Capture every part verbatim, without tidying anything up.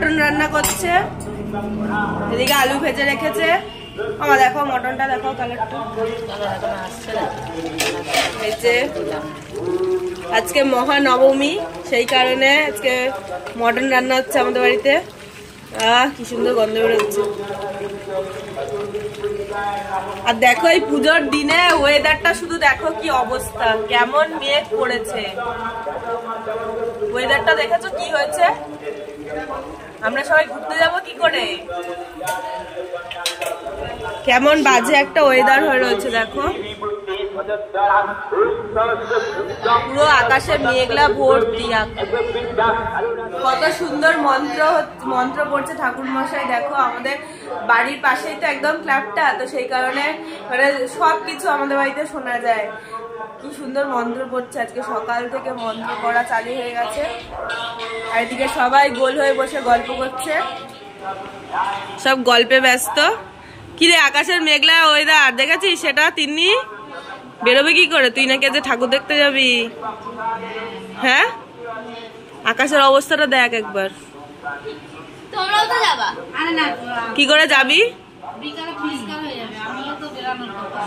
Mutton রান্না করছে, এদিকে আলু ভেজে রেখেছে। আমার দেখো মটনটা, দেখো কালারটা ভেজে। আজকে মহানবমী, সেই কারণে আজকে মটন রান্না হচ্ছে আমাদের বাড়িতে। আহ কি সুন্দর গন্ধ বেরোচ্ছে। আর দেখো এই পুজোর দিনে ওয়েদারটা শুধু দেখো কি অবস্থা, কেমন মেঘ পড়েছে। ওয়েদারটা দেখেছো কি হয়েছে? আমরা সবাই ঘুরতে যাব কি করে? কেমন বাজে একটা ওয়েদার হয়ে রয়েছে দেখো। পুরো আকাশে মেঘলা ভর্তি। কত সুন্দর মন্ত্র মন্ত্র পড়ছে ঠাকুর মশাই। দেখো আমাদের বাড়ির পাশেই তো একদম ক্লাবটা, তো সেই কারণে মানে সবকিছু আমাদের বাড়িতে শোনা যায়। কি সুন্দর মন্ত্র পড়ছে, আজকে সকাল থেকে মন্ত্র পড়া চালু হয়ে গেছে। আর এদিকে সবাই গোল হয়ে বসে গল্প করছে, সব গল্পে ব্যস্ত। কিরে আকাশের মেঘলা ওয়েদার দেখেছিস? সেটা তিনি বেরোবে কি করে? তুই নাকি আজকে ঠাকুর দেখতে যাবি? হ্যাঁ, আকাশের অবস্থাটা দেখ একবার। তোমরাও তো যাবা? আরে না, কি করে যাবি? বিকালে পরিষ্কার হয়ে যাবে, আমিও তো বেরানোর কথা।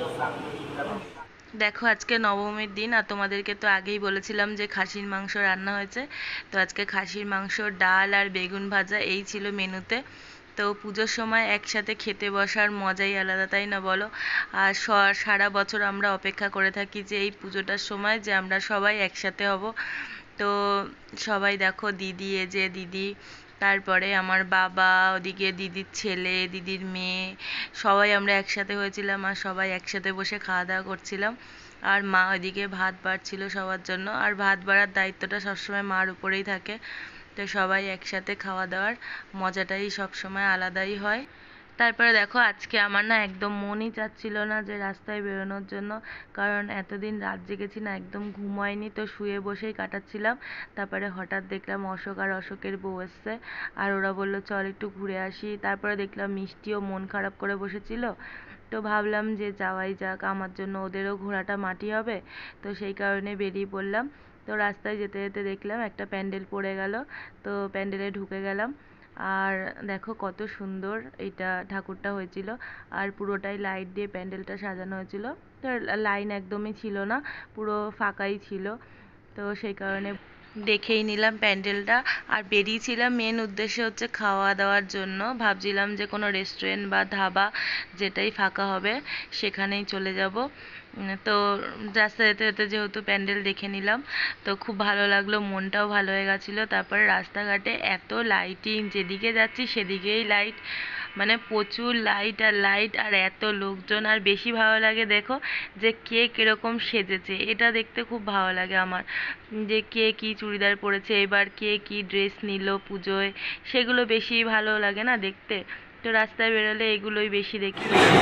দেখো আজকে নবমীর দিন, আর তোমাদেরকে তো আগেই বলেছিলাম যে খাসির মাংস রান্না হয়েছে। তো আজকে খাসির মাংস, ডাল আর বেগুন ভাজা এই ছিল মেনুতে। তো পুজোর সময় একসাথে খেতে বসার মজাই আলাদা, তাই না বলো? আর সারা বছর আমরা অপেক্ষা করে থাকি যে এই পুজোটার সময় যে আমরা সবাই একসাথে হব। তো সবাই দেখো, দিদি এ যে দিদি, তারপরে আমার বাবা, ওদিকে দিদির ছেলে, দিদির মেয়ে, সবাই আমরা একসাথে হয়েছিলাম আর সবাই একসাথে বসে খাওয়া দাওয়া করছিলাম। আর মা ওইদিকে ভাত বাড়ছিল সবার জন্য, আর ভাত বাড়ার দায়িত্বটা সবসময় মার উপরেই থাকে। তো সবাই একসাথে খাওয়া দাওয়ার মজাটাই সবসময় আলাদাই হয়। তারপরে দেখো আজকে আমার না একদম মনই চাচ্ছিল না যে রাস্তায় বেরোনোর জন্য, কারণ এতদিন রাত জেগেছি না, একদম ঘুম হয়নি, তো শুয়ে বসেই কাটাচ্ছিলাম। তারপরে হঠাৎ দেখলাম অশোক আর অশোকের বউ এসছে, আর ওরা বললো চল একটু ঘুরে আসি। তারপরে দেখলাম মিষ্টিও মন খারাপ করে বসেছিল, তো ভাবলাম যে যাওয়াই যাক, আমার জন্য ওদেরও ঘোরাটা মাটি হবে। তো সেই কারণে বেরিয়ে পড়লাম। তো রাস্তায় যেতে যেতে দেখলাম একটা প্যান্ডেল পড়ে গেল, তো প্যান্ডেলে ঢুকে গেলাম। আর দেখো কত সুন্দর এইটা ঠাকুরটা হয়েছিল, আর পুরোটাই লাইট দিয়ে প্যান্ডেলটা সাজানো হয়েছিল। তো লাইন একদমই ছিল না, পুরো ফাঁকাই ছিল। তো সেই কারণে দেখেই নিলাম প্যান্ডেলটা, আর বেরিয়েছিলাম মেন উদ্দেশ্য হচ্ছে খাওয়া দাওয়ার জন্য। ভাবছিলাম যে কোনো রেস্টুরেন্ট বা ধাবা যেটাই ফাঁকা হবে সেখানেই চলে যাব। তো রাস্তা যেতে যেতে যেহেতু প্যান্ডেল দেখে নিলাম, তো খুব ভালো লাগলো, মনটাও ভালো হয়ে গেছিলো। তারপরে রাস্তাঘাটে এত লাইটিং, যেদিকে যাচ্ছি সেদিকেই লাইট, মানে প্রচুর লাইট আর লাইট, আর এত লোকজন। আর বেশি ভালো লাগে দেখো যে কে কীরকম সেজেছে, এটা দেখতে খুব ভালো লাগে আমার, যে কে কী চুড়িদার পরেছে এবার, কে কী ড্রেস নিল পুজোয়, সেগুলো বেশি ভালো লাগে না দেখতে। তো রাস্তায় বেরোলে এগুলোই বেশি দেখি।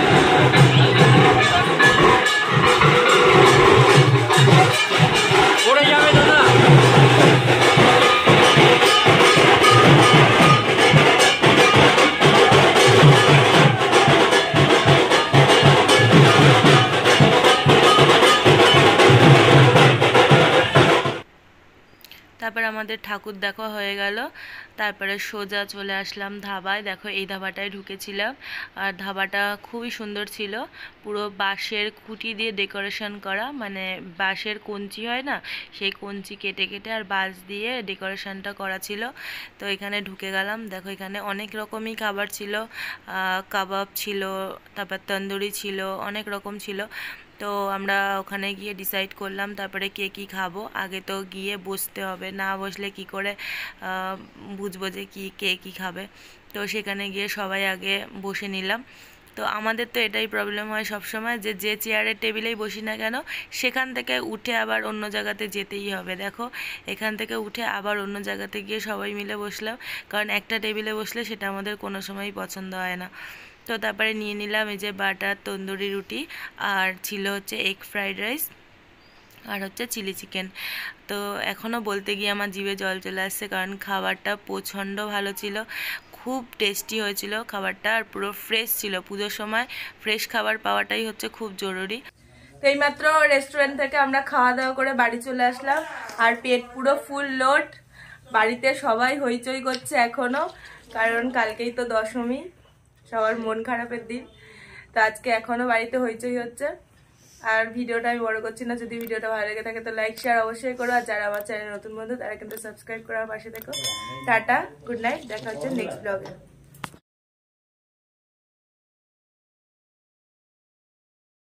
পড়ে যাবে দাদা। তারপর আমাদের ঠাকুর দেখা হয়ে গেল, তারপরে সোজা চলে আসলাম ধাবায়। দেখো এই ধাবাটায় ঢুকেছিলাম, আর ধাবাটা খুবই সুন্দর ছিল, পুরো বাঁশের খুঁটি দিয়ে ডেকোরেশন করা, মানে বাঁশের কঞ্চি হয় না, সেই কঞ্চি কেটে কেটে আর বাঁশ দিয়ে ডেকোরেশনটা করা ছিল। তো এখানে ঢুকে গেলাম, দেখো এখানে অনেক রকমই খাবার ছিল, কাবাব ছিল, তারপর তন্দুরি ছিল, অনেক রকম ছিল। তো আমরা ওখানে গিয়ে ডিসাইড করলাম তারপরে কে কী খাবো। আগে তো গিয়ে বসতে হবে, না বসলে কি করে বুঝবো যে কি কে কী খাবে। তো সেখানে গিয়ে সবাই আগে বসে নিলাম। তো আমাদের তো এটাই প্রবলেম হয় সবসময়, যে যে চেয়ারের টেবিলেই বসি না কেন সেখান থেকে উঠে আবার অন্য জায়গাতে যেতেই হবে। দেখো এখান থেকে উঠে আবার অন্য জায়গাতে গিয়ে সবাই মিলে বসলাম, কারণ একটা টেবিলে বসলে সেটা আমাদের কোনো সময়ই পছন্দ হয় না। তো তারপরে নিয়ে নিলাম এই যে বাটার তন্দুরি রুটি, আর ছিল হচ্ছে এগ ফ্রাইড রাইস, আর হচ্ছে চিলি চিকেন। তো এখনও বলতে গিয়ে আমার জিভে জল চলে আসছে, কারণ খাবারটা প্রচণ্ড ভালো ছিল, খুব টেস্টি হয়েছিল খাবারটা, আর পুরো ফ্রেশ ছিল। পুজোর সময় ফ্রেশ খাবার পাওয়াটাই হচ্ছে খুব জরুরি। তো এইমাত্র রেস্টুরেন্ট থেকে আমরা খাওয়া দাওয়া করে বাড়ি চলে আসলাম, আর পেট পুরো ফুল লোড, বাড়িতে সবাই হইচই করছে এখনো, কারণ কালকেই তো দশমী, সবার মন খারাপের দিন। তো আজকে এখনো বাড়িতে হইচই হচ্ছে। আর ভিডিওটা আমি বড় করছি না, যদি ভিডিওটা ভালো লেগে থাকে তো লাইক শেয়ার অবশ্যই করো, আর যারা আমার চ্যানেল নতুন বন্ধু তারা কিন্তু সাবস্ক্রাইব করার পাশে দেখো। টাটা, গুড নাইট, দেখা হচ্ছে নেক্সট ব্লগে।